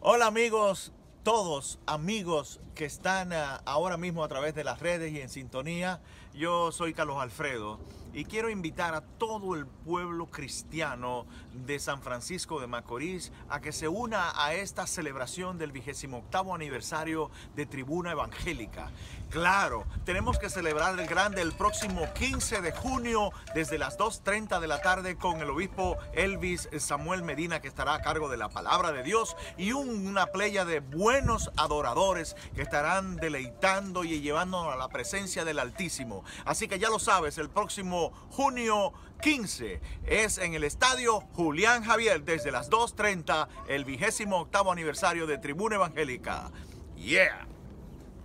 Hola amigos, todos amigos que están ahora mismo a través de las redes y en sintonía. Yo soy Carlos Alfredo y quiero invitar a todo el pueblo cristiano de San Francisco de Macorís a que se una a esta celebración del 28º aniversario de Tribuna Evangélica. Claro, tenemos que celebrar el grande el próximo 15 de junio desde las 2:30 de la tarde con el obispo Elvis Samuel Medina, que estará a cargo de la palabra de Dios, y una playa de buenos adoradores que estarán deleitando y llevándonos a la presencia del Altísimo. Así que ya lo sabes, el próximo junio 15 es en el estadio Julián Javier desde las 2:30, el 28º aniversario de Tribuna Evangélica. ¡Yeah!